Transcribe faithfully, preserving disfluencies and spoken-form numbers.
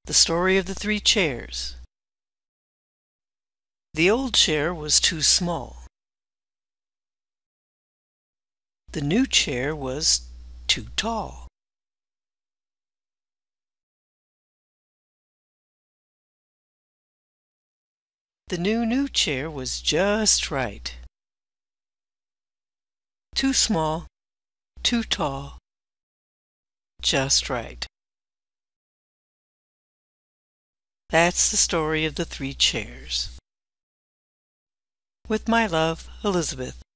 The Story of the Three Chairs. The old chair was too small. The new chair was too tall. The new new chair was just right. Too small, too tall, just right. That's the story of the three chairs. With my love, Elizabeth.